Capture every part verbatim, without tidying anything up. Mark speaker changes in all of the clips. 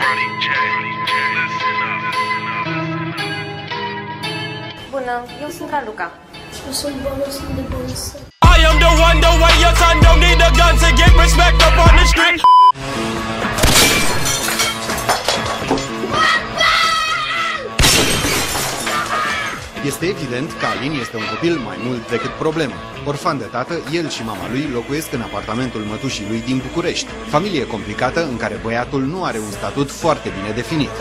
Speaker 1: Bună, eu sunt Raluca.
Speaker 2: Eu sunt Bolo, sunt de Bolsă.
Speaker 3: I am the one, the way your son don't need a gun to get respect up on the street.
Speaker 4: Este evident că Alin este un copil mai mult decât problemă. Orfan de tată, el și mama lui locuiesc în apartamentul mătușii lui din București. Familie complicată în care băiatul nu are un statut foarte bine definit.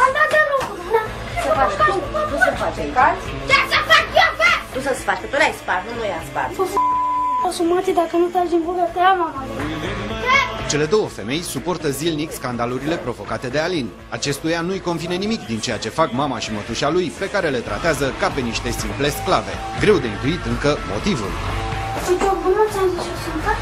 Speaker 1: Se face, nu se face, calci?
Speaker 2: Ce să fac eu, fă?
Speaker 1: Tu să-ți faci, că tu l-ai spart, nu i-a spart.
Speaker 2: O să mati dacă nu tragi din gură, te ia mama.
Speaker 4: Cele două femei suportă zilnic scandalurile provocate de Alin. Acestuia nu-i convine nimic din ceea ce fac mama și mătușa lui, pe care le tratează ca pe niște simple sclave. Greu de intuit încă motivul.
Speaker 2: Uite, o bună ți-am zis să faci?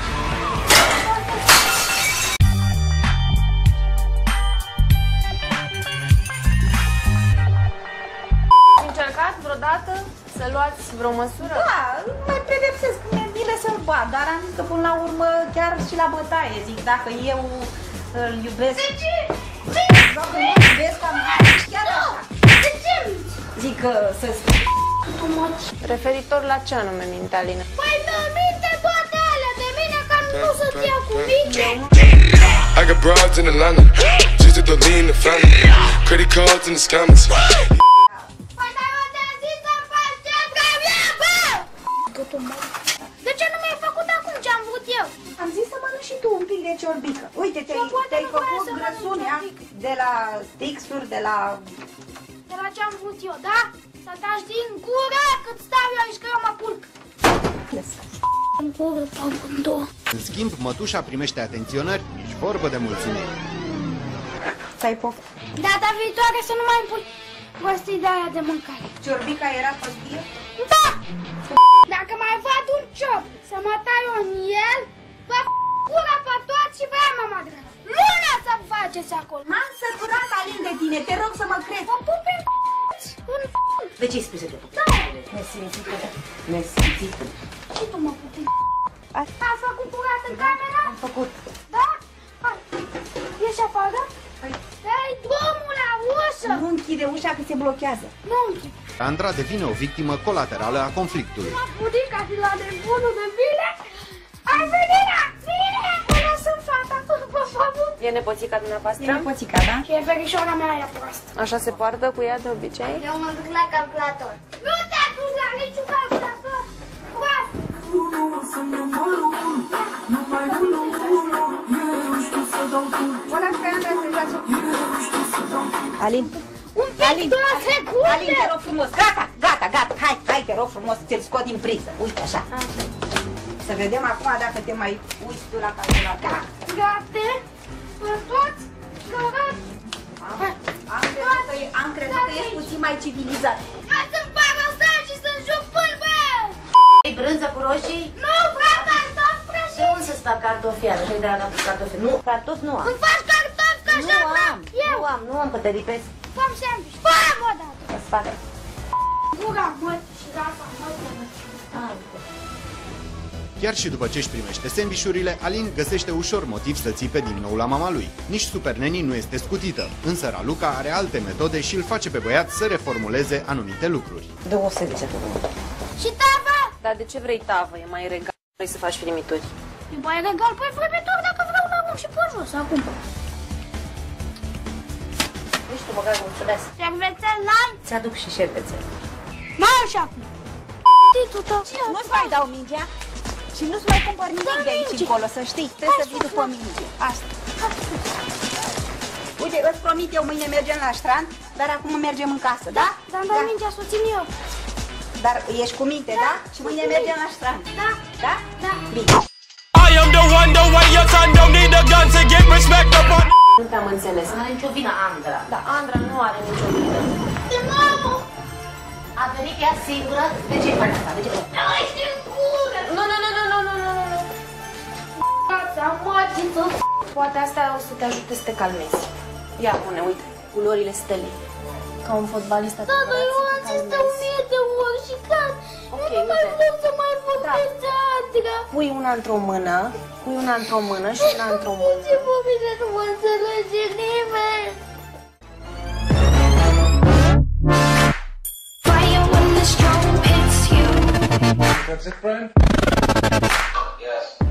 Speaker 1: Încercat vreodată să luați vreo măsură?
Speaker 5: Da, nu mai pedepsesc, mi-e bine să-l bat, dar am zis că până la urmă chiar și la bătaie, zic, dacă eu îl iubesc...
Speaker 2: De ce?
Speaker 5: Dacă nu îl iubesc, am zis chiar așa.
Speaker 2: De ce?
Speaker 5: Zic că să...
Speaker 1: Referitor la ce anume minte, Alina?
Speaker 2: Păi mă minte toate alea de mine ca nu să-ți ia cu minte.
Speaker 3: I got broads in Atlanta, just to lean the family, credit cards in the scammers.
Speaker 2: Păi dar eu te-am zis să faci ce vreau eu, bă! Totul mă... De ce nu mi-ai făcut acum ce am vrut eu?
Speaker 5: Am zis să mănânci și tu un pic de ciorbică. Uite, te-ai te făcut grăsunea de la stixuri, de la...
Speaker 2: De la ce am vrut eu, da? Să taci din gură cât stau eu aici că eu mă pulc. În gură, pe amândouă.
Speaker 4: În schimb, mătușa primește atenționări, nici vorbă de mulțumire.
Speaker 5: Să-i poft.
Speaker 2: Data viitoare să nu mai îmi pui prostii de aia de mâncare.
Speaker 5: Ciorbica era prostie?
Speaker 2: Da! Dacă mai văd un ciop să mă tai eu în el, vă f*** gura pe toți și vă ia mama dragă. Luna să-mi faceți acolo.
Speaker 5: M-am săturat, Alin, de tine, te rog să mă crezi.
Speaker 2: Vă pup în în
Speaker 1: De ce-i spui să te pup?
Speaker 2: Da!
Speaker 1: Nesimțită, nesimțită.
Speaker 2: Și tu mă pupi. A făcut curat în camera?
Speaker 1: Am făcut.
Speaker 2: Da? Hai, ieși afară? Dă-i drumul la ușă!
Speaker 5: Nu închide ușa că se blochează.
Speaker 2: Nu închide.
Speaker 4: Sandra devine o victimă colaterală a conflictului.
Speaker 2: M-a budica și la nebunul de bine. Ai venit la mine! Până sunt fata, pe favor.
Speaker 1: E nepoțica dumneavoastră?
Speaker 5: E nepoțica, da?
Speaker 2: Și e verișoara mea aia proastă.
Speaker 1: Așa se poartă cu ea de obicei?
Speaker 2: Eu mă duc la calculator. Nu te duc la niciun calculator! Proastă!
Speaker 5: Bună, că am dat Alin.
Speaker 2: Un pic,
Speaker 5: Alin,
Speaker 2: două secunde!
Speaker 5: Alin, te rog frumos, gata, gata, gata, hai, hai, te rog frumos, ți-l scot din priză, uite așa. Să vedem acum dacă te mai uiți tu la calculator.
Speaker 2: Gata? Vă toți? Gărați?
Speaker 5: Am crezut că, e- am crezut că ești puțin mai civilizat.
Speaker 2: Hai să-mi bag ăsta și să-mi joc pâlbă!
Speaker 1: Ei brânză cu roșii?
Speaker 2: Nu, vreau cartofi
Speaker 1: De
Speaker 2: prăjiți!
Speaker 1: unde să-ți fac cartofiară? Și-i de la cartofi? Nu, cartofi nu am.
Speaker 2: Îmi faci cartofi ca așa
Speaker 1: Nu
Speaker 2: vreau
Speaker 1: am,
Speaker 2: eu!
Speaker 1: nu am, nu am, că te lipesc.
Speaker 2: Fă-mi sandwich! Fă-mi odată!
Speaker 1: Să-ți fac.
Speaker 2: Gura măt și gata, măt de măt.
Speaker 1: Ah, uite.
Speaker 4: Chiar și după ce își primește sandvișurile, Alin găsește ușor motiv să țipe din nou la mama lui. Nici superneni nu este scutită, însă Raluca are alte metode și îl face pe băiat să reformuleze anumite lucruri.
Speaker 1: Dă o săriță pe mine.
Speaker 2: Și tava?
Speaker 1: Dar de ce vrei tavă? E mai regal. Vrei să faci frimituri.
Speaker 2: E mai regal, păi vrăbitor dacă vreau la un și pe jos, acum.
Speaker 1: Nici tu băgai mulțumesc.
Speaker 2: Șervețel n-ai?
Speaker 1: Ți-aduc și șervețel.
Speaker 2: N-ai și acum. Titu tău.
Speaker 5: Nu-ți mai dau mingea și nu-ți mai cumpăr nimic de aici încolo, să știi. Trebuie să vii după minge. Asta. Uite, îți promit eu, mâine mergem la strand, dar acum mergem în casă, da?
Speaker 2: Dar îmi dai mingea să o țin eu.
Speaker 5: Dar ești cu minte, da? Și mâine mergem la strand.
Speaker 2: Da.
Speaker 5: Da?
Speaker 2: Da.
Speaker 5: Bine.
Speaker 3: I am the one, the way your son don't need a gun to get respect up on.
Speaker 1: Nu te-am înțeles. Nu are nicio vină Andra. Dar Andra nu are nicio vină.
Speaker 2: De mamă!
Speaker 1: A venit ea singură. De ce faci asta? De ce faci?
Speaker 2: Nu ești în gură!
Speaker 1: Nu, nu, nu, nu, nu, nu, nu, nu.
Speaker 2: Asta, mătiță!
Speaker 1: Poate asta o să te ajute să te calmezi. Ia pune, uite, culorile stelei. Ca un fotbalist
Speaker 2: Da, dar eu am zis de o mie de ori și clar.
Speaker 1: Ok,
Speaker 2: Eu nu mai
Speaker 1: uite.
Speaker 2: vreau să mai votez Andra.
Speaker 1: Pui una într-o mână, pui una într-o mână și una într-o mână.
Speaker 2: Ce pe mine nu mă înțelege nimeni.
Speaker 6: That's it, Brian?
Speaker 7: Yes.